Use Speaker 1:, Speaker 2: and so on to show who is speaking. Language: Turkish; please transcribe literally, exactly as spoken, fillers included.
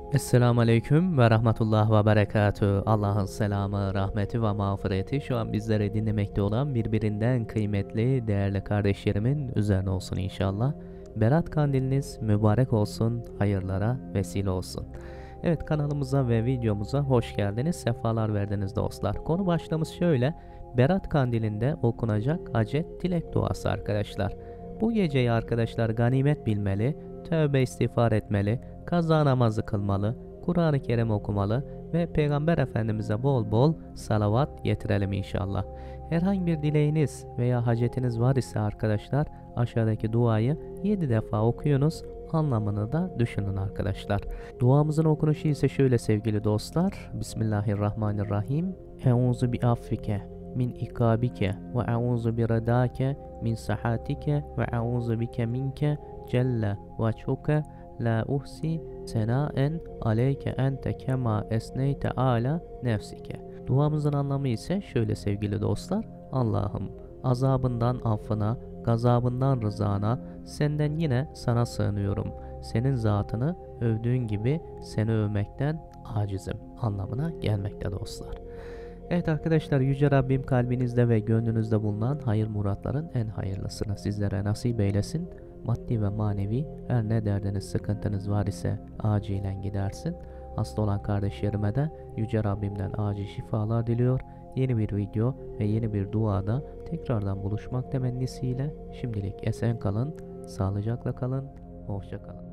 Speaker 1: Esselamu Aleyküm ve Rahmetullah ve Berekatü. Allah'ın selamı, rahmeti ve mağfireti şu an bizlere dinlemekte olan birbirinden kıymetli, değerli kardeşlerimin üzerine olsun inşallah. Berat kandiliniz mübarek olsun, hayırlara vesile olsun. Evet, kanalımıza ve videomuza hoş geldiniz, sefalar verdiniz dostlar. Konu başlığımız şöyle: Berat kandilinde okunacak hacet dilek duası arkadaşlar. Bu geceyi arkadaşlar ganimet bilmeli, tövbe istiğfar etmeli, kaza namazı kılmalı, Kur'an-ı Kerim okumalı ve Peygamber Efendimiz'e bol bol salavat getirelim inşallah. Herhangi bir dileğiniz veya hacetiniz var ise arkadaşlar aşağıdaki duayı yedi defa okuyunuz, anlamını da düşünün arkadaşlar. Duamızın okunuşu ise şöyle sevgili dostlar: Bismillahirrahmanirrahim. Euzu bi affike min ikabike ve euzu bi redake min sahatike ve euzu bike minke celle ve çuke la uhsi senaen aleyke ente kema esneyte ala nefsike. Duamızın anlamı ise şöyle sevgili dostlar: Allah'ım, azabından affına, gazabından rızana, senden yine sana sığınıyorum. Senin zatını övdüğün gibi seni övmekten acizim anlamına gelmekte dostlar. Evet arkadaşlar, Yüce Rabbim kalbinizde ve gönlünüzde bulunan hayır muratların en hayırlısını sizlere nasip eylesin. Maddi ve manevi her ne derdiniz, sıkıntınız var ise acilen gidersin. Hasta olan kardeşlerime de Yüce Rabbimden acil şifalar diliyor. Yeni bir video ve yeni bir duada tekrardan buluşmak temennisiyle şimdilik esen kalın, sağlıcakla kalın, hoşça kalın.